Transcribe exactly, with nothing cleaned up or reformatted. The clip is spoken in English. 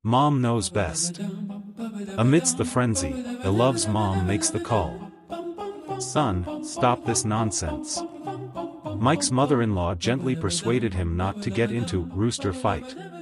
Mom knows best. Amidst the frenzy, Elov's mom makes the call. Son, stop this nonsense. Mike's mother-in-law gently persuaded him not to get into rooster fight.